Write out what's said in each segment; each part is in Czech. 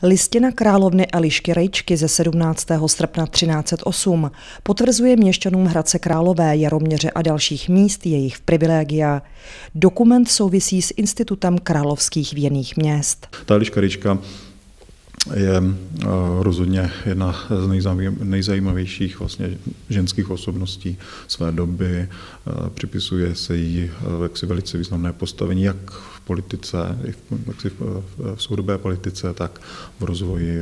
Listina královny Elišky Rejčky ze 17. srpna 1308 potvrzuje měšťanům Hradce Králové, Jaroměře a dalších míst jejich privilegia. Dokument souvisí s institutem královských věnných měst. Ta Eliška Rejčka je rozhodně jedna z nejzajímavějších vlastně ženských osobností své doby. Připisuje se jí jaksi velice významné postavení jak v politice, jaksi v soudobé politice, tak v rozvoji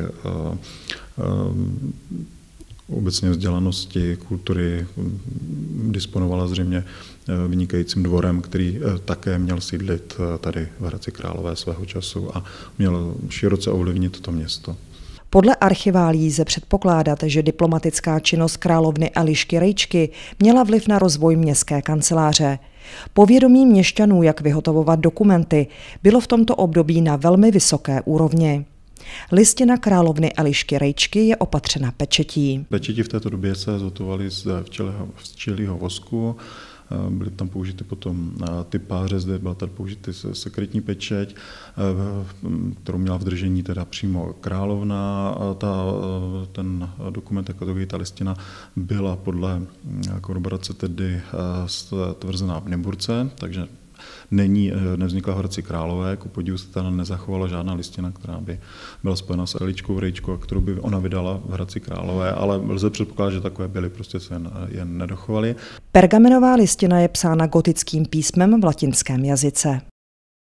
obecně vzdělanosti, kultury. Disponovala zřejmě vynikajícím dvorem, který také měl sídlit tady v Hradci Králové svého času a měl široce ovlivnit to město. Podle archiválií lze předpokládat, že diplomatická činnost královny Elišky Rejčky měla vliv na rozvoj městské kanceláře. Povědomí měšťanů, jak vyhotovovat dokumenty, bylo v tomto období na velmi vysoké úrovni. Listina královny Elišky Rejčky je opatřena pečetí. Pečeti v této době se zhotovaly z včelího vosku, byly tam použity potom typáře, zde byla tady použita sekretní pečeť, kterou měla v držení teda přímo královna. Ten dokument, jako ta listina, byla podle korporace tedy stvrzená v Nymburce, takže nevznikla v Hradci Králové, ku podivu se tam nezachovala žádná listina, která by byla spojena s Eliškou Rejčkou, kterou by ona vydala v Hradci Králové, ale lze předpokládat, že takové byly, prostě se jen nedochovaly. Pergamenová listina je psána gotickým písmem v latinském jazyce.